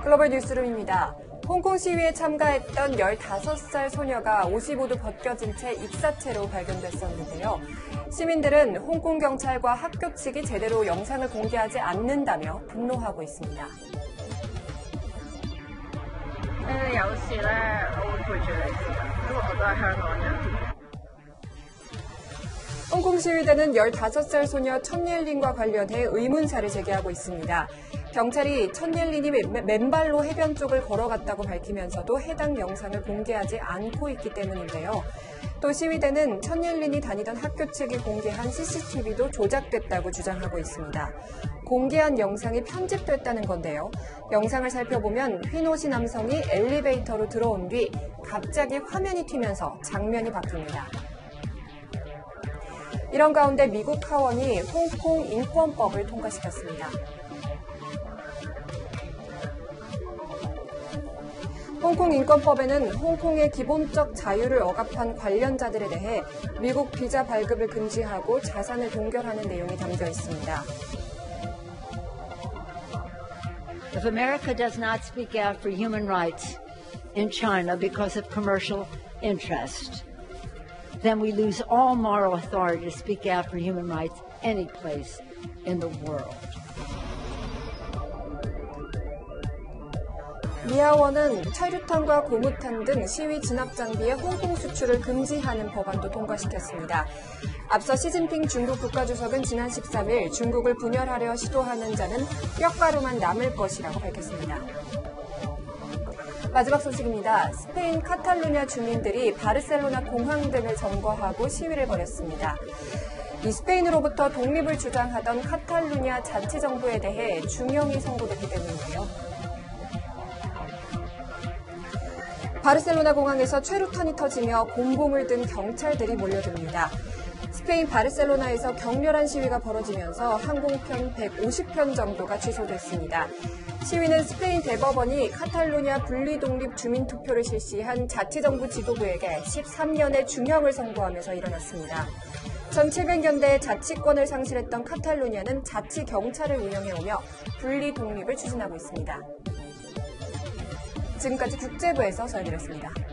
글로벌 뉴스룸입니다. 홍콩 시위에 참가했던 15살 소녀가 55도 벗겨진 채 익사체로 발견됐었는데요. 시민들은 홍콩 경찰과 학교 측이 제대로 영상을 공개하지 않는다며 분노하고 있습니다. 홍콩 시위대는 15살 소녀 천옐린과 관련해 의문사를 제기하고 있습니다. 경찰이 천옐린이 맨발로 해변 쪽을 걸어갔다고 밝히면서도 해당 영상을 공개하지 않고 있기 때문인데요. 또 시위대는 천옐린이 다니던 학교 측이 공개한 CCTV도 조작됐다고 주장하고 있습니다. 공개한 영상이 편집됐다는 건데요. 영상을 살펴보면 흰 옷이 남성이 엘리베이터로 들어온 뒤 갑자기 화면이 튀면서 장면이 바뀝니다. 이런 가운데 미국 하원이 홍콩 인권법을 통과시켰습니다. 홍콩 인권법에는 홍콩의 기본적 자유를 억압한 관련자들에 대해 미국 비자 발급을 금지하고 자산을 동결하는 내용이 담겨 있습니다. If America does not speak out for human rights in China because of commercial interest, then we lose all moral authority to speak out for human rights any place in the world. 미 하원은 철유탄과 고무탄 등 시위 진압 장비의 홍콩 수출을 금지하는 법안도 통과시켰습니다. 앞서 시진핑 중국 국가주석은 지난 13일 중국을 분열하려 시도하는 자는 뼈가루만 남을 것이라고 밝혔습니다. 마지막 소식입니다. 스페인 카탈루냐 주민들이 바르셀로나 공항 등을 점거하고 시위를 벌였습니다. 이 스페인으로부터 독립을 주장하던 카탈루냐 자치정부에 대해 중형이 선고됐기 때문인데요. 바르셀로나 공항에서 최루탄이 터지며 bom을 든 경찰들이 몰려듭니다. 스페인 바르셀로나에서 격렬한 시위가 벌어지면서 항공편 150편 정도가 취소됐습니다. 시위는 스페인 대법원이 카탈루냐 분리독립 주민투표를 실시한 자치정부 지도부에게 13년의 중형을 선고하면서 일어났습니다. 전 700년대 자치권을 상실했던 카탈루냐는 자치경찰을 운영해오며 분리독립을 추진하고 있습니다. 지금까지 국제부에서 전해드렸습니다.